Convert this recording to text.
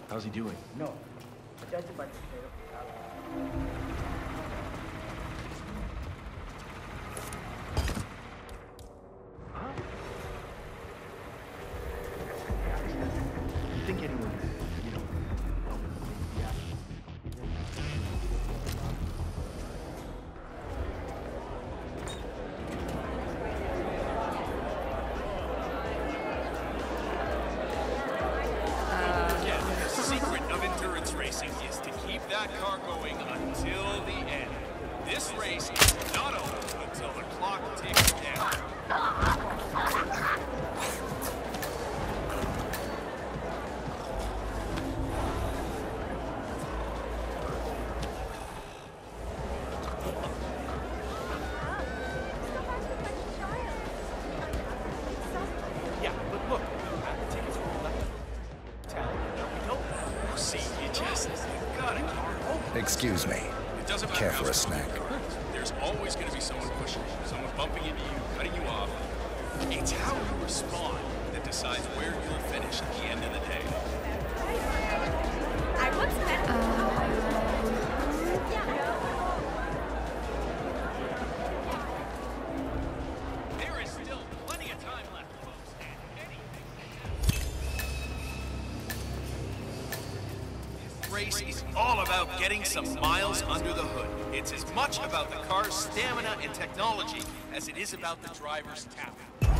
How's he doing? No. Judging by the state of the Huh? You think anyone, help the accident? Racing is to keep that car going until the end. This race is not over until the clock ticks down. Yeah, but look, you have the tickets for left town. See, you gotta keep it open. Excuse me. It doesn't matter Care how for a strong snack? your car is. There's always going to be someone pushing you, someone bumping into you, cutting you off. It's how you respond that decides where you'll finish at the end of the day. I once met There is still plenty of time left, folks, and anything can happen. This race is all about getting some miles under the hood. It's as much about the car's stamina and technology as it is about the driver's talent.